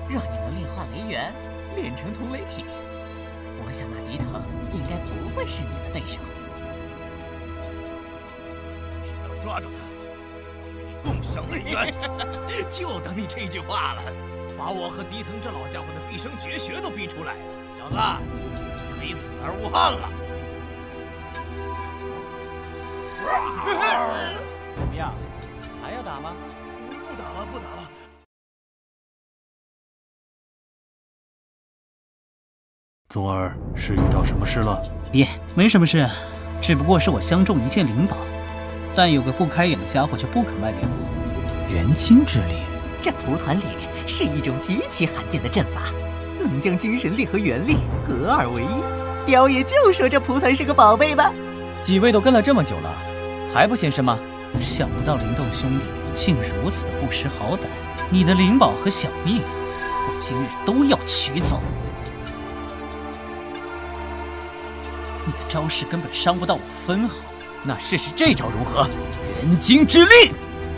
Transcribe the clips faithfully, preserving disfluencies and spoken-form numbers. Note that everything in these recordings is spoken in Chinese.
若你能炼化雷元，炼成同雷体，我想那狄腾应该不会是你的对手。 只要抓住他，与你共享雷元。就等你这句话了，把我和狄腾这老家伙的毕生绝学都逼出来了，小子，你可以死而无憾了。 怎么样，还要打吗？ 不打了，不打了。 宗儿是遇到什么事了？ 爹，没什么事，只不过是我相中一件灵宝，但有个不开眼的家伙就不肯卖给我。元精之力， 这蒲团里是一种极其罕见的阵法，能将精神力和元力合二为一。雕爷就说这蒲团是个宝贝吧。 几位都跟了这么久了，还不现身吗？ 想不到灵动兄弟竟如此的不识好歹，你的灵宝和小命，我今日都要取走。 你的招式根本伤不到我分毫， 那试试这招如何？元精之力！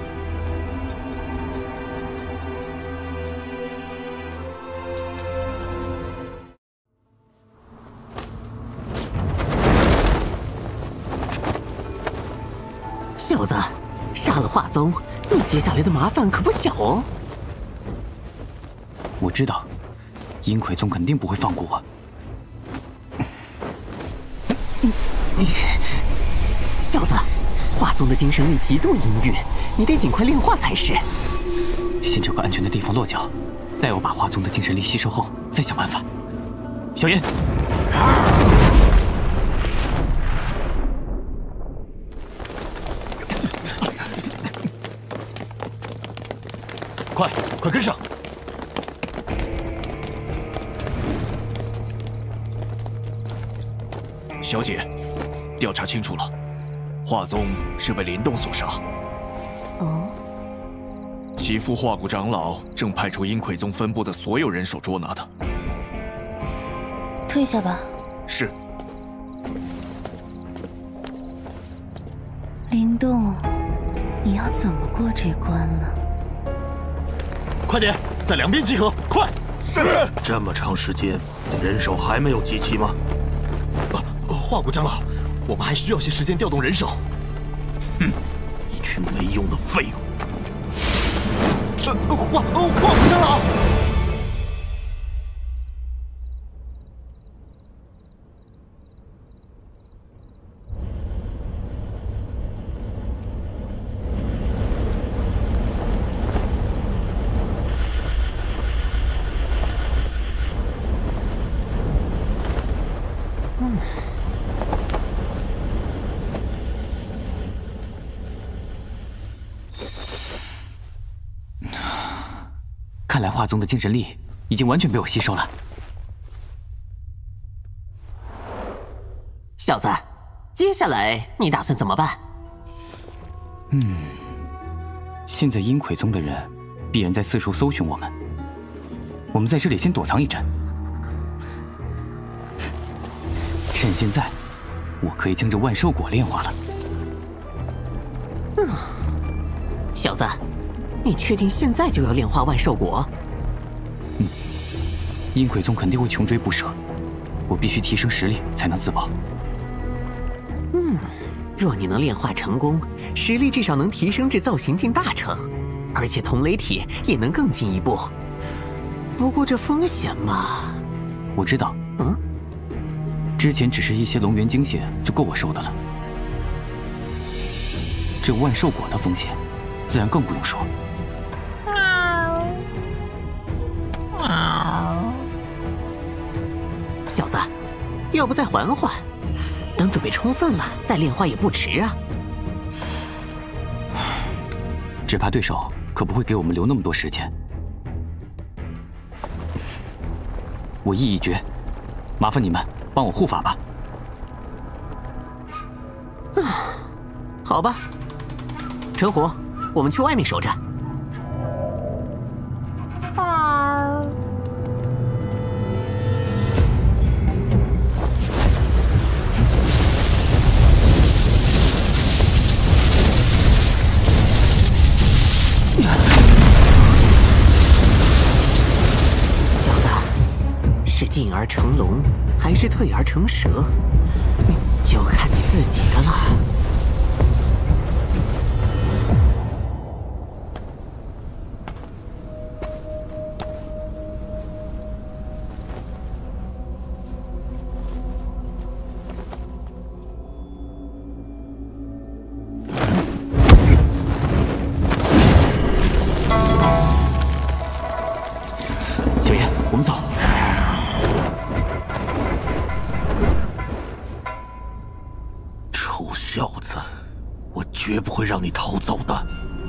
小子，杀了华宗，你接下来的麻烦可不小哦。 我知道，阴魁宗肯定不会放过我。 小子，华宗的精神力极度阴郁，你得尽快炼化才是。 先找个安全的地方落脚，待我把华宗的精神力吸收后，再想办法。小炎， 快快跟上！ 小姐，调查清楚了。 华宗是被林动所杀。 哦， 其父华谷长老正派出阴魁宗分部的所有人手捉拿他。 退下吧。 是。 林动，你要怎么过这关呢？ 快点，在两边集合，快！ 是。 这么长时间，人手还没有集齐吗？ 啊，华谷长老。 我们还需要些时间调动人手。 哼，一群没用的废物！ 呃，华呃华谷长老， 嗯。 看来华宗的精神力已经完全被我吸收了。 小子，接下来你打算怎么办？ 嗯，现在阴魁宗的人必然在四处搜寻我们，我们在这里先躲藏一阵。趁现在，我可以将这万寿果炼化了。 嗯，小子。 你确定现在就要炼化万寿果？ 嗯，阴魁宗肯定会穷追不舍，我必须提升实力才能自保。 嗯，若你能炼化成功，实力至少能提升至造型境大成，而且同雷体也能更进一步。不过这风险嘛…… 我知道。 嗯， 之前只是一些龙元精血就够我收的了，这万寿果的风险，自然更不用说。 小子，要不再缓缓，等准备充分了再炼化也不迟啊。 只怕对手可不会给我们留那么多时间。我意已决，麻烦你们帮我护法吧。 啊，好吧。陈虎，我们去外面守着。 啊！ 是进而成龙，还是退而成蛇，就看你自己的了。 小爷，我们走。 臭小子，我绝不会让你逃走的。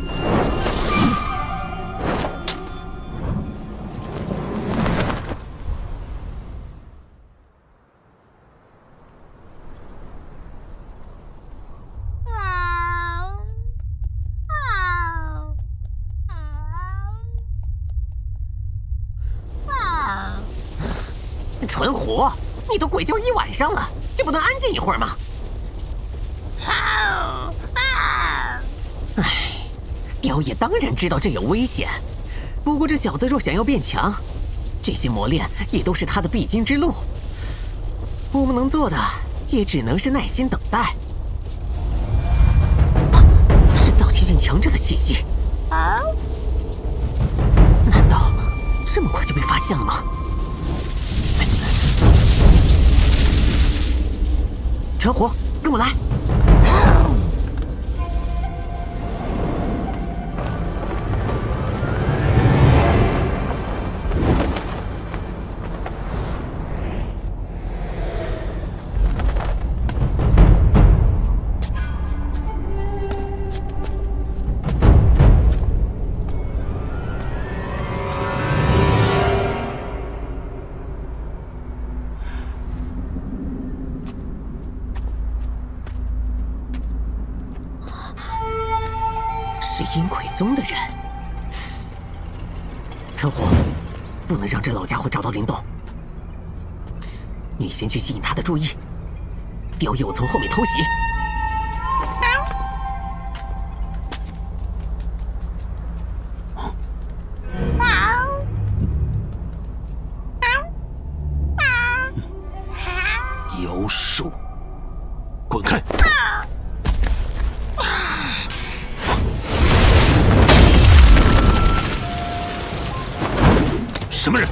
纯虎，你都鬼叫一晚上了，就不能安静一会儿吗？唉，雕爷当然知道这有危险，不过这小子若想要变强，这些磨练也都是他的必经之路。我们能做的也只能是耐心等待。啊，是造气境强者的气息。难道这么快就被发现了吗？陈虎，跟我来。是阴魁宗的人。陈虎，不能让这老家伙找到灵洞。你先去吸引他的注意，雕爷我从后面偷袭。 妖兽，滚开！什么人？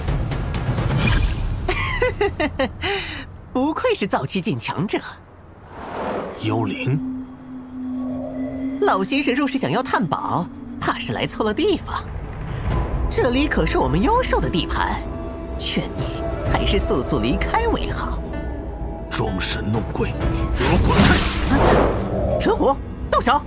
不愧是造气境强者。 幽灵， 老先生若是想要探宝，怕是来错了地方。这里可是我们妖兽的地盘，劝你还是速速离开为好。 装神弄鬼，给我滚开！ 陈虎，动手！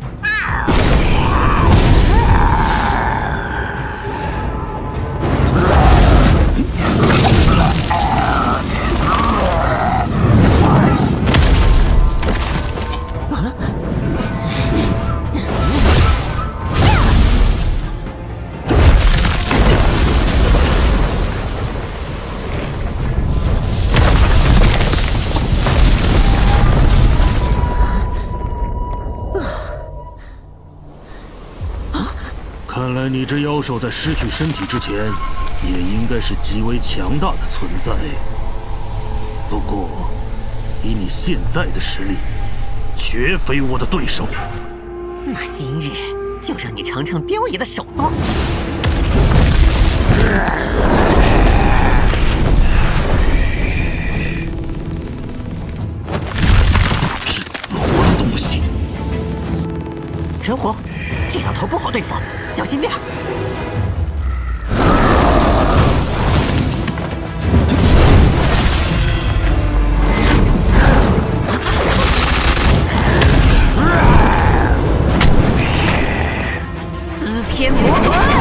看来你这妖兽在失去身体之前，也应该是极为强大的存在。不过，以你现在的实力，绝非我的对手。 那今日就让你尝尝雕爷的手段。 是死活的东西！ 陈虎，这两头不好对付，小心点儿。司天魔轮。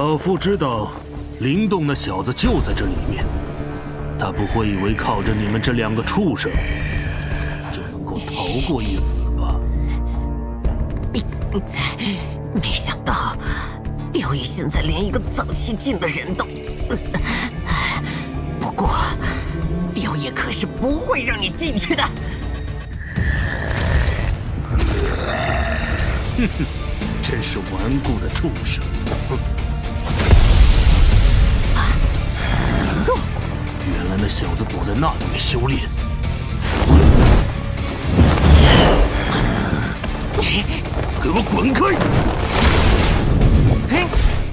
老夫知道，灵动那小子就在这里面。他不会以为靠着你们这两个畜生就能够逃过一死吧？ 没想到，雕爷现在连一个早期境的人都……不过，雕爷可是不会让你进去的。 哼哼，真是顽固的畜生！ 灵动， 原来那小子躲在那里面修炼。给我滚开！ 嘿，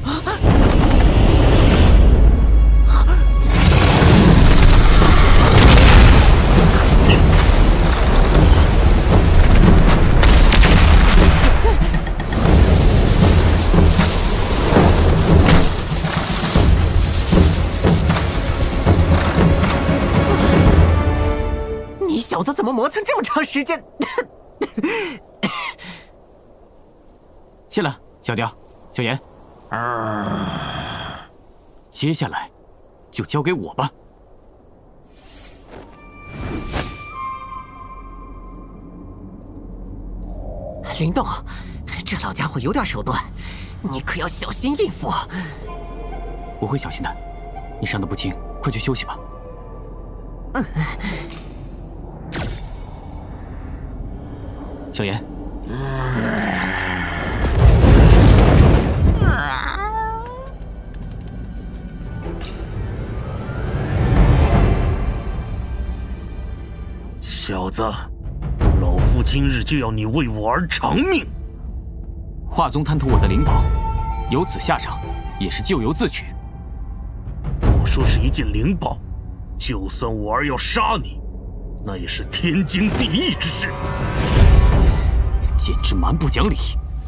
你小子怎么磨蹭这么长时间？ 谢了，小雕、小妍。接下来就交给我吧。 灵动，这老家伙有点手段，你可要小心应付。 我会小心的。你伤得不轻，快去休息吧。 嗯。 小妍。 小子，老夫今日就要你为我而偿命！ 华宗贪图我的灵宝，有此下场，也是咎由自取。 莫说是一件灵宝，就算我儿要杀你，那也是天经地义之事。 简直蛮不讲理！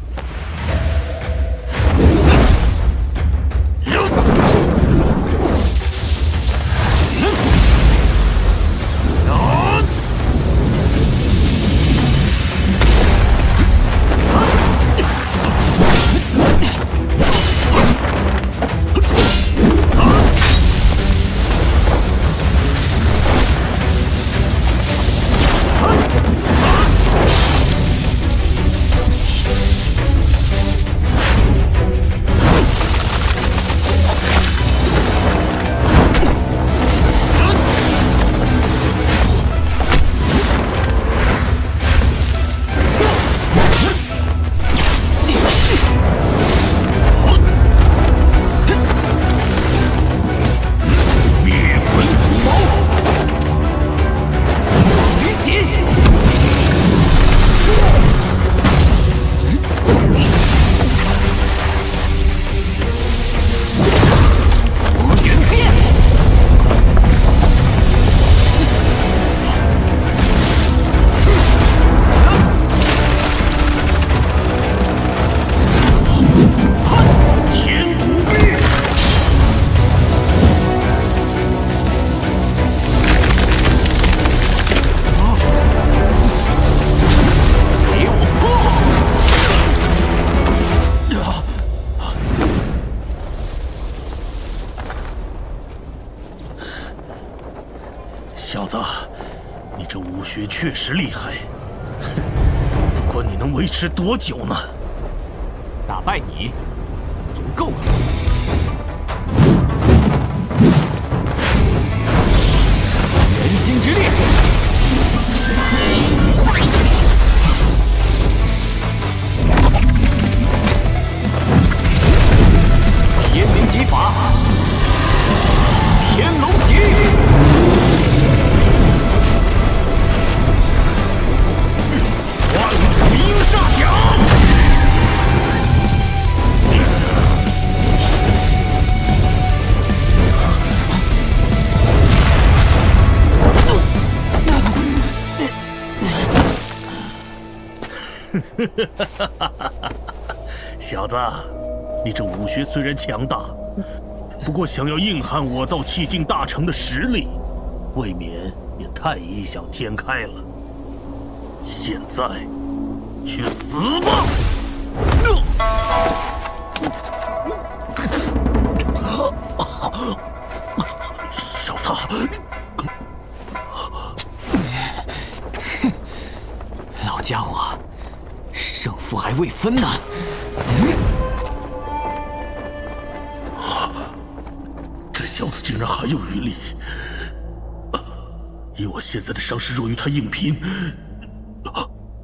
小子，你这武学确实厉害，不过你能维持多久呢？ 打败你，足够了。人心之力，天灵极法，天龙戟。 小子，你这武学虽然强大，不过想要硬汉我造气境大成的实力，未免也太异想天开了。现在，去死吧！ 家伙，胜负还未分呢！ 啊，这小子竟然还有余力！啊，以我现在的伤势，若与他硬拼，啊，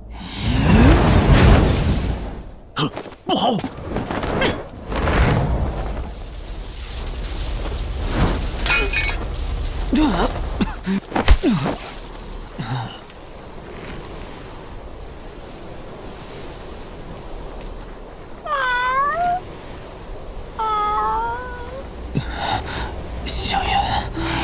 啊不好！ 小妍，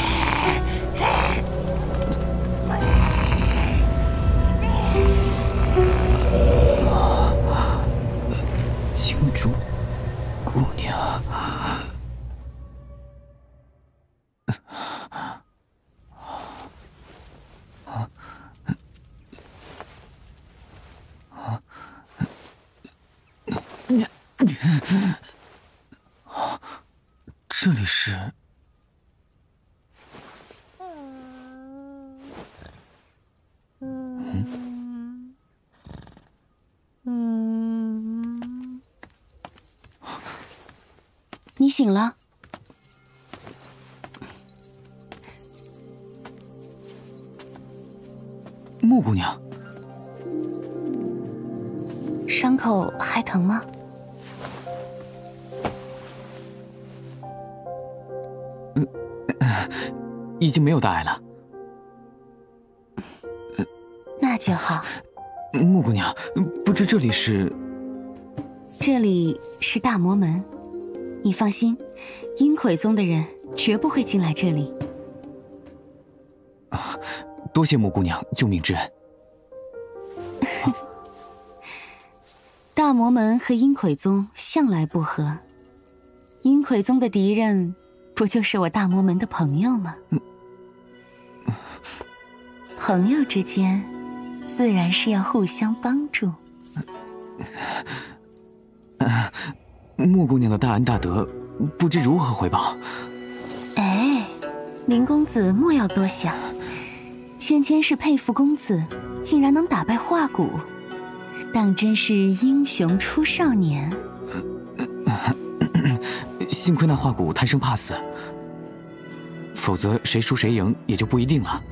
青竹姑娘。这里是……嗯嗯，你醒了。 木姑娘， 伤口还疼吗？ 嗯，已经没有大碍了。 那就好。 木姑娘，不知这里是？ 这里是大魔门，你放心，阴魁宗的人绝不会进来这里。 啊，多谢木姑娘救命之恩。 大魔门和阴魁宗向来不和，阴魁宗的敌人不就是我大魔门的朋友吗？嗯、朋友之间自然是要互相帮助。 呃、木姑娘的大恩大德，不知如何回报。 哎，林公子莫要多想，芊芊是佩服公子竟然能打败化骨，当真是英雄出少年。 幸亏那化骨贪生怕死，否则谁输谁赢也就不一定了。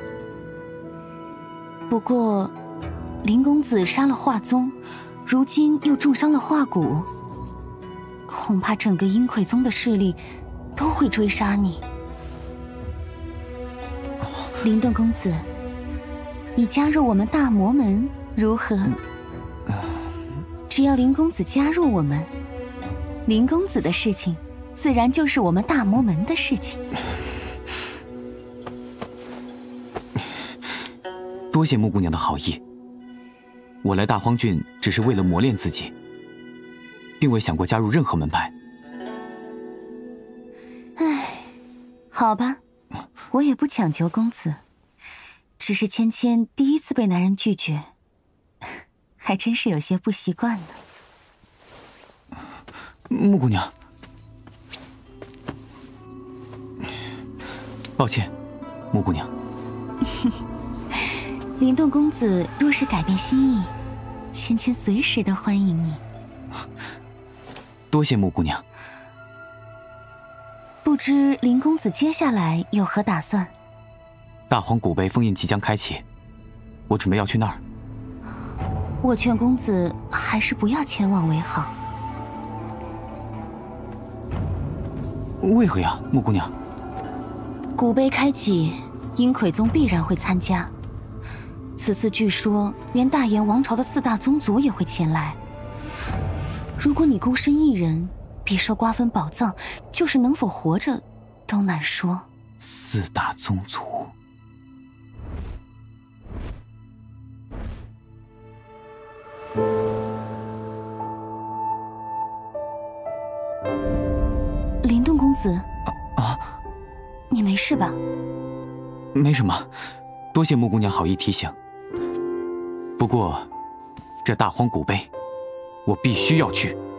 不过，林公子杀了华宗，如今又重伤了化骨，恐怕整个阴魁宗的势力都会追杀你。林顿公子，你加入我们大魔门如何？只要林公子加入我们，林公子的事情自然就是我们大魔门的事情。 多谢木姑娘的好意，我来大荒郡只是为了磨练自己，并未想过加入任何门派。 唉，好吧，我也不强求公子，只是芊芊第一次被男人拒绝，还真是有些不习惯呢。 木姑娘，抱歉，木姑娘。 林顿公子若是改变心意，芊芊随时都欢迎你。 多谢木姑娘。 不知林公子接下来有何打算？ 大荒古碑封印即将开启，我准备要去那儿。 我劝公子还是不要前往为好。 为何呀，木姑娘？ 古碑开启，阴魁宗必然会参加。此次据说连大炎王朝的四大宗族也会前来。如果你孤身一人，必受瓜分宝藏，就是能否活着都难说。 四大宗族， 林顿公子， 啊啊， 你没事吧？ 没什么，多谢木姑娘好意提醒。不过，这大荒古碑，我必须要去。